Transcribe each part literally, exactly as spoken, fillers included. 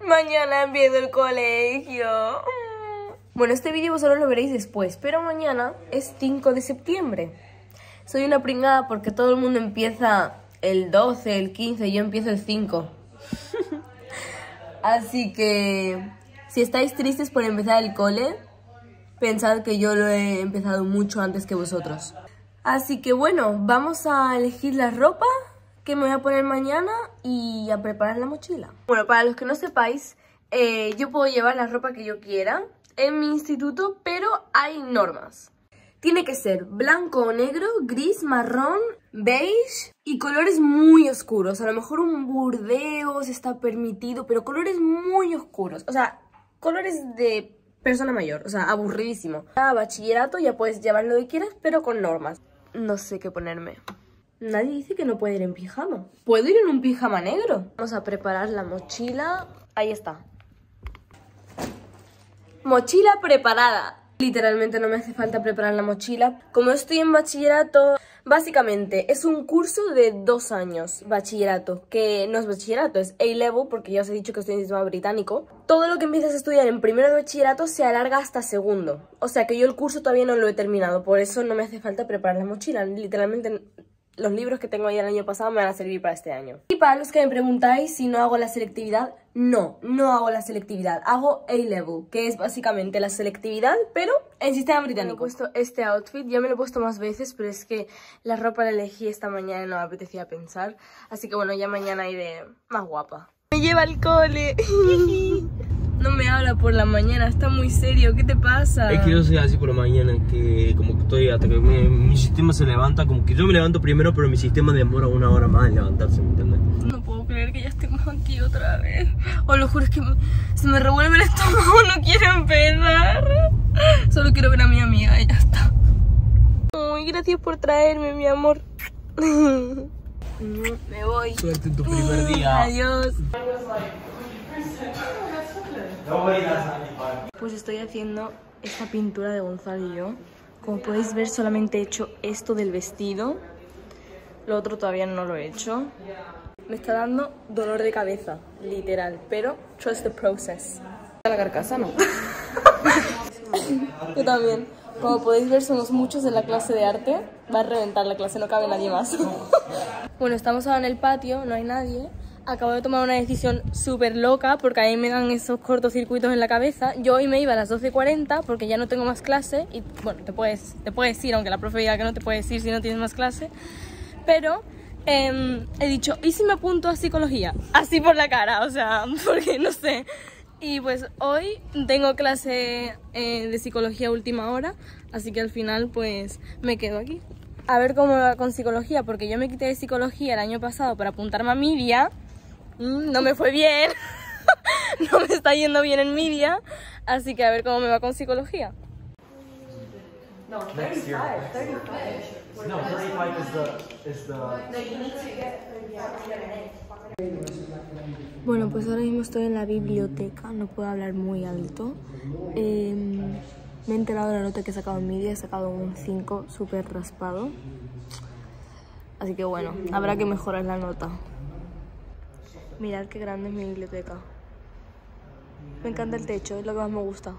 Mañana empiezo el colegio. Bueno, este vídeo vosotros lo veréis después, pero mañana es cinco de septiembre. Soy una pringada porque todo el mundo empieza el doce, el quince y yo empiezo el cinco. Así que si estáis tristes por empezar el cole, pensad que yo lo he empezado mucho antes que vosotros. Así que bueno, vamos a elegir la ropa que me voy a poner mañana y a preparar la mochila. Bueno, para los que no sepáis, eh, yo puedo llevar la ropa que yo quiera en mi instituto, pero hay normas. Tiene que ser blanco o negro, gris, marrón, beige y colores muy oscuros. A lo mejor un burdeos está permitido, pero colores muy oscuros. O sea, colores de persona mayor, o sea, aburridísimo. A bachillerato ya puedes llevar lo que quieras, pero con normas. No sé qué ponerme. Nadie dice que no puede ir en pijama. ¿Puedo ir en un pijama negro? Vamos a preparar la mochila. Ahí está. Mochila preparada. Literalmente no me hace falta preparar la mochila. Como estoy en bachillerato, básicamente es un curso de dos años, bachillerato. Que no es bachillerato, es A-Level, porque ya os he dicho que estoy en el sistema británico. Todo lo que empiezas a estudiar en primero de bachillerato se alarga hasta segundo. O sea que yo el curso todavía no lo he terminado, por eso no me hace falta preparar la mochila. Literalmente los libros que tengo ahí el año pasado me van a servir para este año. Y para los que me preguntáis si no hago la selectividad, no, no hago la selectividad. Hago A-Level, que es básicamente la selectividad, pero en sistema británico. Me he puesto este outfit, ya me lo he puesto más veces, pero es que la ropa la elegí esta mañana y no me apetecía pensar. Así que bueno, ya mañana iré más guapa. Me lleva al cole. No me habla por la mañana, está muy serio, ¿qué te pasa? Es que yo soy así por la mañana, que como que estoy hasta que me, mi sistema se levanta, como que yo me levanto primero, pero mi sistema demora una hora más en levantarse, ¿me entiendes? No puedo creer que ya estemos aquí otra vez. Os lo juro, es que se me revuelve el estómago, no quiero empezar. Solo quiero ver a mi amiga y ya está. Ay, gracias por traerme, mi amor. Me voy. Suerte en tu primer día. Adiós. Pues estoy haciendo esta pintura de Gonzalo y yo. Como podéis ver, solamente he hecho esto del vestido. Lo otro todavía no lo he hecho. Me está dando dolor de cabeza, literal, pero trust the process. La carcasa no. Yo también. Como podéis ver, somos muchos en la clase de arte. Va a reventar la clase, no cabe nadie más. Bueno, estamos ahora en el patio, no hay nadie. Acabo de tomar una decisión súper loca porque a mí me dan esos cortocircuitos en la cabeza. Yo hoy me iba a las doce cuarenta porque ya no tengo más clase. Y bueno, te puedes, te puedes ir, aunque la profe diga que no te puedes ir si no tienes más clase. Pero eh, he dicho, ¿y si me apunto a psicología? Así por la cara, o sea, porque no sé. Y pues hoy tengo clase eh, de psicología a última hora. Así que al final pues me quedo aquí. A ver cómo me va con psicología, porque yo me quité de psicología el año pasado para apuntarme a media. No me fue bien. No me está yendo bien en media. Así que a ver cómo me va con psicología. No, Next year. thirty-five. No, thirty-five is the is the. Bueno, pues ahora mismo estoy en la biblioteca. No puedo hablar muy alto. Eh, me he enterado de la nota que he sacado en media. He sacado un cinco súper raspado. Así que bueno, habrá que mejorar la nota. Mirad qué grande es mi biblioteca. Me encanta el techo, es lo que más me gusta.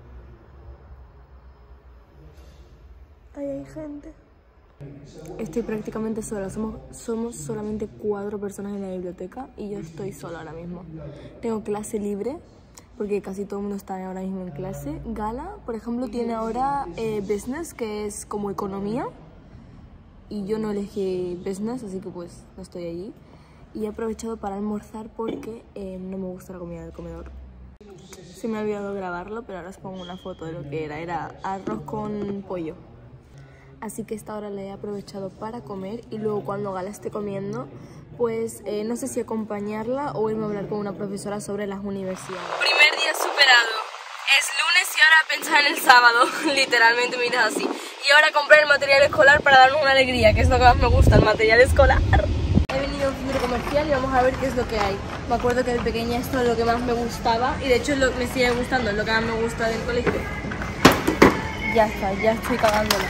Ahí hay gente. Estoy prácticamente sola, somos, somos solamente cuatro personas en la biblioteca y yo estoy sola ahora mismo. Tengo clase libre, porque casi todo el mundo está ahora mismo en clase. Gala, por ejemplo, tiene ahora eh, business, que es como economía. Y yo no elegí business, así que pues no estoy allí. Y he aprovechado para almorzar porque eh, no me gusta la comida del comedor. Se me ha olvidado grabarlo, pero ahora os pongo una foto de lo que era. Era arroz con pollo. Así que esta hora la he aprovechado para comer y luego cuando Gala esté comiendo, pues eh, no sé si acompañarla o irme a hablar con una profesora sobre las universidades. Primer día superado. Es lunes y ahora a pensar en el sábado. Literalmente, mira así. Y ahora comprar el material escolar para darnos una alegría, que es lo que más me gusta, el material escolar. He venido a un centro comercial y vamos a ver qué es lo que hay. Me acuerdo que de pequeña esto es lo que más me gustaba y de hecho es lo que me sigue gustando, es lo que más me gusta del colegio. Ya está, ya estoy cagándola.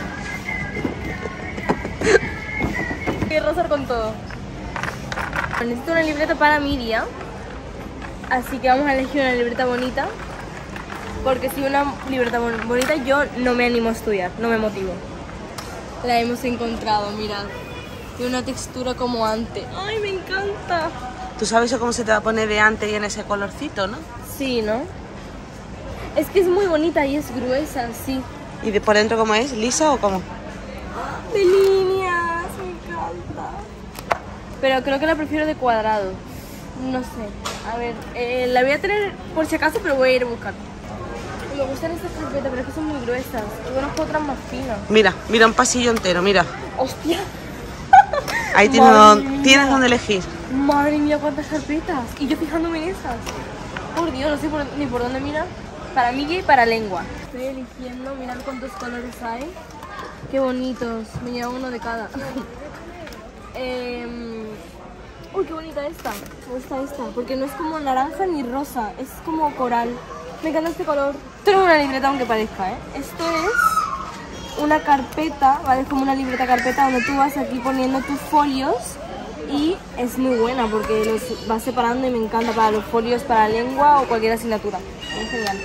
Voy a rozar con todo. Necesito una libreta para Miria. Así que vamos a elegir una libreta bonita. Porque si una libreta bonita yo no me animo a estudiar, no me motivo. La hemos encontrado, mirad. Tiene una textura como ante. ¡Ay, me encanta! Tú sabes cómo se te va a poner de ante y en ese colorcito, ¿no? Sí, ¿no? Es que es muy bonita y es gruesa, sí. ¿Y de por dentro cómo es? ¿Lisa o cómo? De líneas, me encanta. Pero creo que la prefiero de cuadrado. No sé. A ver, eh, la voy a tener por si acaso, pero voy a ir a buscar. Me gustan estas carpetas, pero es que son muy gruesas. Y conozco otras más finas. Mira, mira un pasillo entero, mira. ¡Hostia! Ahí tienes, don, tienes donde elegir. Madre mía, cuántas carpetas. Y yo fijándome en esas. Por Dios, no sé por, ni por dónde mirar. Para mí y para lengua. Estoy eligiendo, mirad cuántos colores hay. Qué bonitos. Me lleva uno de cada. eh, Uy, qué bonita esta. Me gusta esta. Porque no es como naranja ni rosa. Es como coral. Me encanta este color. Esto no es una libreta aunque parezca, ¿eh? Esto es una carpeta, ¿vale? Es como una libreta carpeta donde tú vas aquí poniendo tus folios. Y es muy buena porque los vas separando y me encanta para los folios, para lengua o cualquier asignatura. Es genial.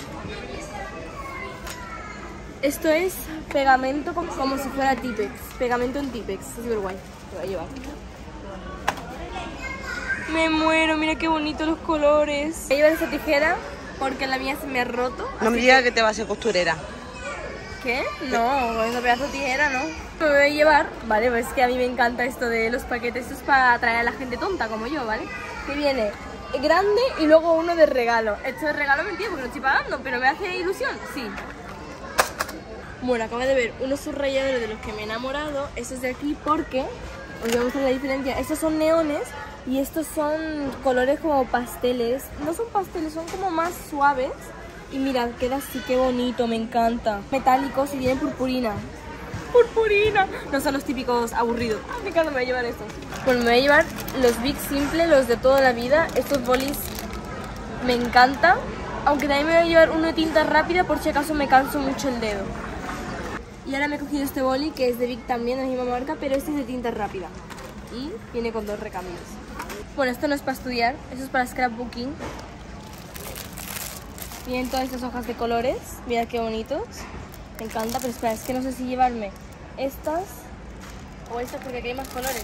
Esto es pegamento como, como si fuera Tipex. Pegamento en Tipex. Es súper guay. Lo voy a llevar. Me muero, mira qué bonitos los colores. Voy a llevar esta tijera porque la mía se me ha roto. No me digas que te vas a ser costurera. ¿Qué? No, con esa pedazo de tijera no. Me voy a llevar, vale, pues es que a mí me encanta esto de los paquetes. Esto es para atraer a la gente tonta como yo, ¿vale? Que viene grande y luego uno de regalo. Esto de regalo mentira porque no estoy pagando, pero me hace ilusión, sí. Bueno, acabo de ver unos subrayadores de los que me he enamorado. Estos de aquí porque, os voy a mostrar la diferencia. Estos son neones y estos son colores como pasteles. No son pasteles, son como más suaves. Y mirad, queda así, qué bonito, me encanta. Metálicos y vienen purpurina. ¡Purpurina! No son los típicos aburridos. Ah, me encanta, me voy a llevar estos. Bueno, me voy a llevar los Bic Simple, los de toda la vida. Estos bolis me encantan. Aunque también me voy a llevar uno de tinta rápida por si acaso me canso mucho el dedo. Y ahora me he cogido este boli que es de Bic también, de la misma marca, pero este es de tinta rápida. Y viene con dos recambios. Bueno, esto no es para estudiar, esto es para scrapbooking. Vienen todas estas hojas de colores, mirad qué bonitos. Me encanta, pero espera, es que no sé si llevarme estas o estas porque aquí hay más colores.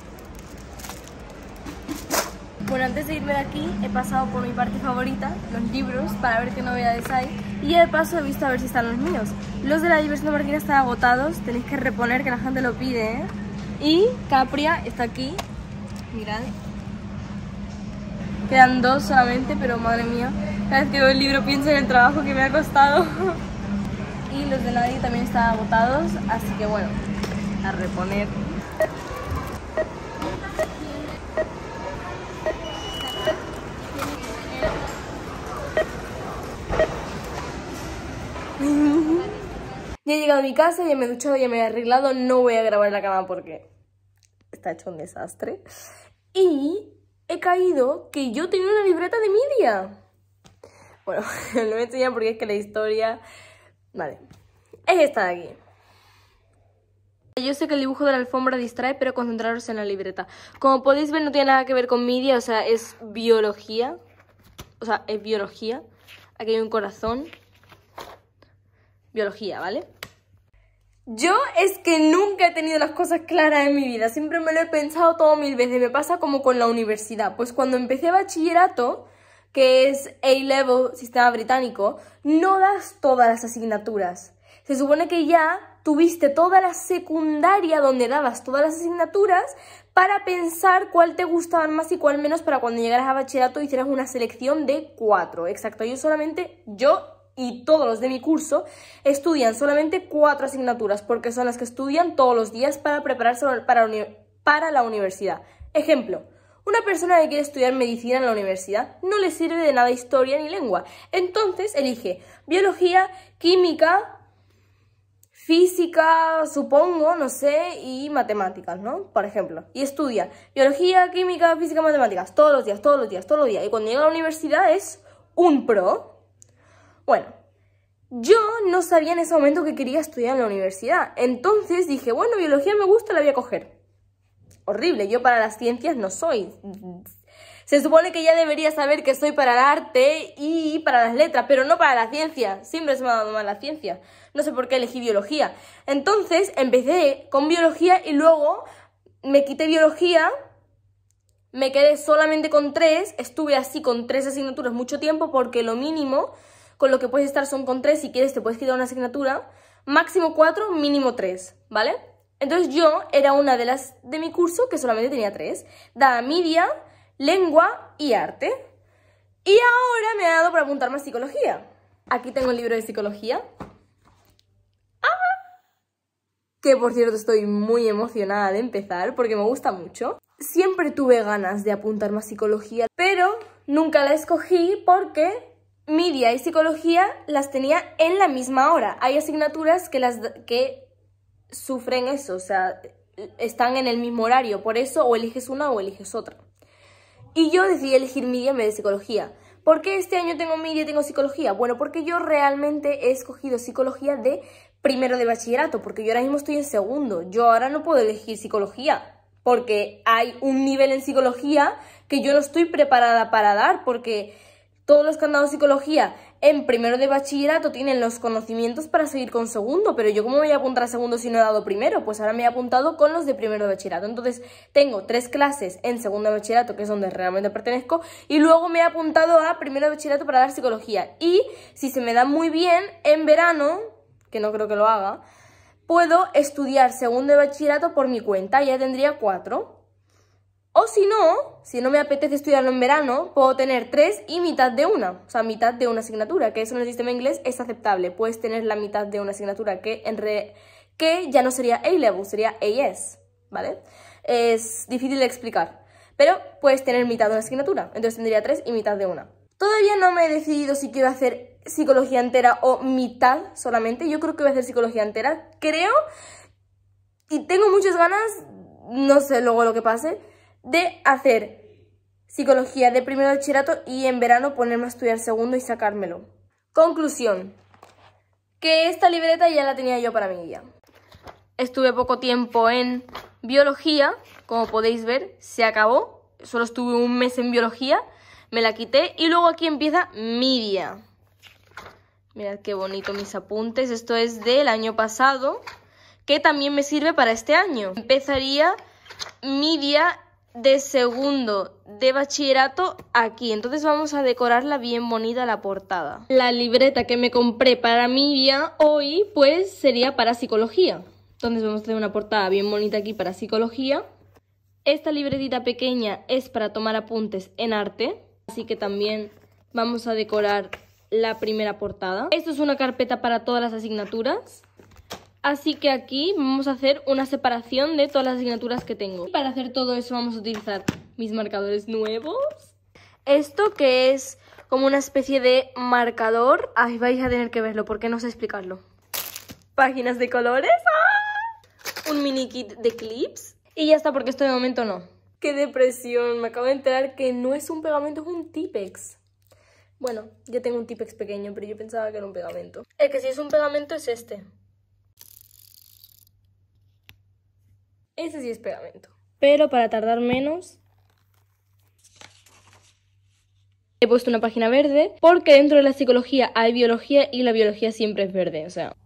Bueno, antes de irme de aquí he pasado por mi parte favorita, los libros, para ver qué novedades hay. Y de paso he visto a ver si están los míos. Los de la Diversión de Martina están agotados, tenéis que reponer que la gente lo pide, ¿eh? Y Capria está aquí, mirad. Quedan dos solamente, pero madre mía, cada vez que veo el libro pienso en el trabajo que me ha costado. Y los de Nadie también están agotados, así que bueno, a reponer. Ya he llegado a mi casa, ya me he duchado, ya me he arreglado. No voy a grabar en la cama porque está hecho un desastre. Y he caído que yo tenía una libreta de media. Bueno, no me voy a enseñar porque es que la historia... Vale, es esta de aquí. Yo sé que el dibujo de la alfombra distrae, pero concentraros en la libreta. Como podéis ver, no tiene nada que ver con media, o sea, es biología. O sea, es biología. Aquí hay un corazón. Biología, ¿vale? Yo es que nunca he tenido las cosas claras en mi vida. Siempre me lo he pensado todo mil veces. Me pasa como con la universidad. Pues cuando empecé bachillerato, que es A-Level, sistema británico, no das todas las asignaturas. Se supone que ya tuviste toda la secundaria donde dabas todas las asignaturas para pensar cuál te gustaban más y cuál menos para cuando llegaras a bachillerato hicieras una selección de cuatro. Exacto, yo solamente, yo y todos los de mi curso estudian solamente cuatro asignaturas porque son las que estudian todos los días para prepararse para, para la universidad. Ejemplo, una persona que quiere estudiar medicina en la universidad no le sirve de nada historia ni lengua. Entonces elige biología, química, física, supongo, no sé, y matemáticas, ¿no? Por ejemplo. Y estudia biología, química, física, matemáticas todos los días, todos los días, todos los días. Y cuando llega a la universidad es un pro. Bueno, yo no sabía en ese momento que quería estudiar en la universidad. Entonces dije, bueno, biología me gusta, la voy a coger. Horrible, yo para las ciencias no soy. Se supone que ya debería saber que soy para el arte y para las letras, pero no para la ciencia. Siempre se me ha dado mal la ciencia. No sé por qué elegí biología. Entonces empecé con biología y luego me quité biología, me quedé solamente con tres, estuve así con tres asignaturas mucho tiempo porque lo mínimo con lo que puedes estar son con tres, si quieres te puedes quitar una asignatura, máximo cuatro, mínimo tres, ¿vale? Entonces yo era una de las de mi curso que solamente tenía tres, daba media, lengua y arte. Y ahora me ha dado para apuntarme a psicología. Aquí tengo el libro de psicología. ¡Ah! Que por cierto estoy muy emocionada de empezar porque me gusta mucho. Siempre tuve ganas de apuntarme a psicología, pero nunca la escogí porque media y psicología las tenía en la misma hora. Hay asignaturas que, las, que sufren eso, o sea, están en el mismo horario. Por eso o eliges una o eliges otra. Y yo decidí elegir media en vez de psicología. ¿Por qué este año tengo media y tengo psicología? Bueno, porque yo realmente he escogido psicología de primero de bachillerato, porque yo ahora mismo estoy en segundo. Yo ahora no puedo elegir psicología, porque hay un nivel en psicología que yo no estoy preparada para dar, porque todos los que han dado psicología en primero de bachillerato tienen los conocimientos para seguir con segundo, pero yo ¿cómo voy a apuntar a segundo si no he dado primero? Pues ahora me he apuntado con los de primero de bachillerato. Entonces tengo tres clases en segundo de bachillerato, que es donde realmente pertenezco, y luego me he apuntado a primero de bachillerato para dar psicología. Y si se me da muy bien, en verano, que no creo que lo haga, puedo estudiar segundo de bachillerato por mi cuenta, ya tendría cuatro. O si no, si no me apetece estudiarlo en verano, puedo tener tres y mitad de una. O sea, mitad de una asignatura, que eso en el sistema inglés es aceptable. Puedes tener la mitad de una asignatura, que, en re... que ya no sería A-Level, sería A S, ¿vale? Es difícil de explicar. Pero puedes tener mitad de una asignatura. Entonces tendría tres y mitad de una. Todavía no me he decidido si quiero hacer psicología entera o mitad solamente. Yo creo que voy a hacer psicología entera. Creo, y tengo muchas ganas, no sé luego lo que pase, de hacer psicología de primero de bachillerato y en verano ponerme a estudiar segundo y sacármelo. Conclusión, que esta libreta ya la tenía yo para mi guía. Estuve poco tiempo en biología, como podéis ver, se acabó. Solo estuve un mes en biología, me la quité y luego aquí empieza media. Mirad qué bonito mis apuntes, esto es del año pasado, que también me sirve para este año. Empezaría media de segundo de bachillerato aquí, entonces vamos a decorarla bien bonita la portada. La libreta que me compré para media hoy pues sería para psicología, entonces vamos a hacer una portada bien bonita aquí para psicología. Esta libretita pequeña es para tomar apuntes en arte, así que también vamos a decorar la primera portada. Esto es una carpeta para todas las asignaturas. Así que aquí vamos a hacer una separación de todas las asignaturas que tengo. Para hacer todo eso vamos a utilizar mis marcadores nuevos. Esto que es como una especie de marcador. Ay, vais a tener que verlo porque no sé explicarlo. Páginas de colores. ¡Ah! Un mini kit de clips. Y ya está, porque esto de momento no. ¡Qué depresión! Me acabo de enterar que no es un pegamento, es un Tipex. Bueno, yo tengo un Tipex pequeño, pero yo pensaba que era un pegamento. El que sí es un pegamento es este. Ese sí es pegamento. Pero para tardar menos, he puesto una página verde porque dentro de la psicología hay biología y la biología siempre es verde, o sea.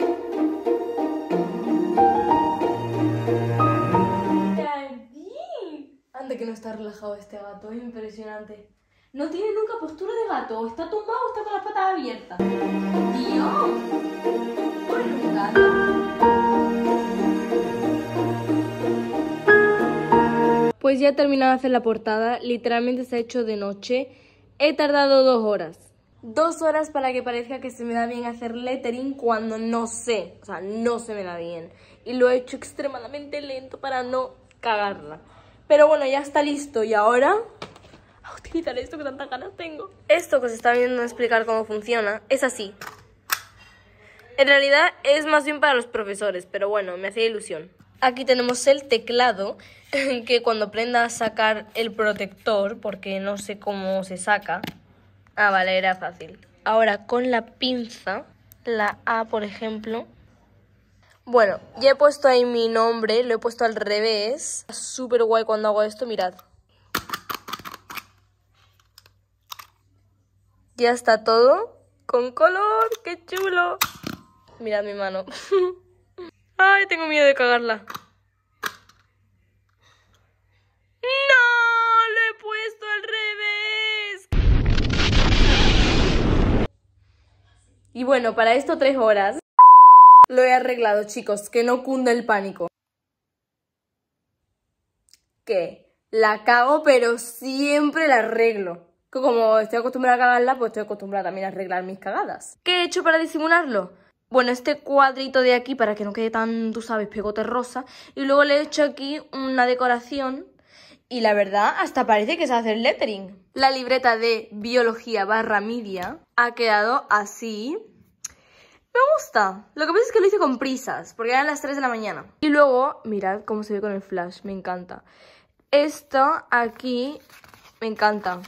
Anda que no está relajado este gato, es impresionante. No tiene nunca postura de gato, o está tumbado o está con las patas abiertas. Dios, pobre un gato. Pues ya he terminado de hacer la portada, literalmente se ha hecho de noche. He tardado dos horas. Dos horas para que parezca que se me da bien hacer lettering cuando no sé, o sea, no se me da bien. Y lo he hecho extremadamente lento para no cagarla. Pero bueno, ya está listo y ahora a utilizar esto que tantas ganas tengo. Esto que os está viendo explicar cómo funciona es así. En realidad es más bien para los profesores, pero bueno, me hacía ilusión. Aquí tenemos el teclado, que cuando aprenda a sacar el protector, porque no sé cómo se saca. Ah, vale, era fácil. Ahora con la pinza, la A, por ejemplo. Bueno, ya he puesto ahí mi nombre, lo he puesto al revés. Súper guay cuando hago esto, mirad. Ya está todo con color. ¡Qué chulo! Mirad mi mano. Ay, tengo miedo de cagarla. ¡No! ¡Lo he puesto al revés! Y bueno, para esto tres horas. Lo he arreglado, chicos, que no cunda el pánico. Que la cago, pero siempre la arreglo. Que como estoy acostumbrada a cagarla, pues estoy acostumbrada también a arreglar mis cagadas. ¿Qué he hecho para disimularlo? Bueno, este cuadrito de aquí, para que no quede tan, tú sabes, pegote rosa. Y luego le he hecho aquí una decoración. Y la verdad, hasta parece que se hace el lettering. La libreta de biología barra media ha quedado así. Me gusta. Lo que pasa es que lo hice con prisas, porque eran las tres de la mañana. Y luego, mirad cómo se ve con el flash, me encanta. Esto aquí, me encanta.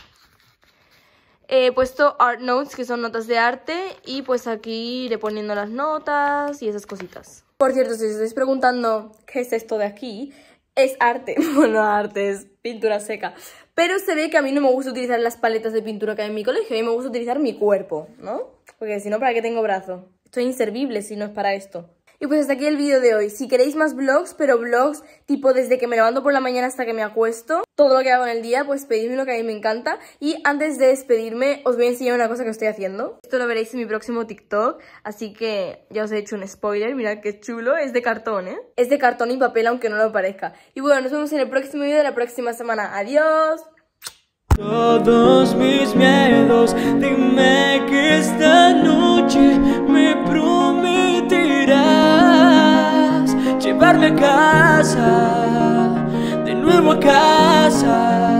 He puesto art notes, que son notas de arte, y pues aquí iré poniendo las notas y esas cositas. Por cierto, si os estáis preguntando qué es esto de aquí, es arte. Bueno, arte es pintura seca. Pero se ve que a mí no me gusta utilizar las paletas de pintura que hay en mi colegio. A mí me gusta utilizar mi cuerpo, ¿no? Porque si no, ¿para qué tengo brazo? Estoy inservible si no es para esto. Y pues hasta aquí el vídeo de hoy. Si queréis más vlogs, pero vlogs tipo desde que me levanto por la mañana hasta que me acuesto, todo lo que hago en el día, pues pedidme lo que a mí me encanta. Y antes de despedirme, os voy a enseñar una cosa que estoy haciendo. Esto lo veréis en mi próximo TikTok, así que ya os he hecho un spoiler. Mirad qué chulo, es de cartón, ¿eh? Es de cartón y papel, aunque no lo parezca. Y bueno, nos vemos en el próximo vídeo de la próxima semana. ¡Adiós! Todos mis miedos, dime que esta noche me prometerás llevarme a casa, de nuevo a casa.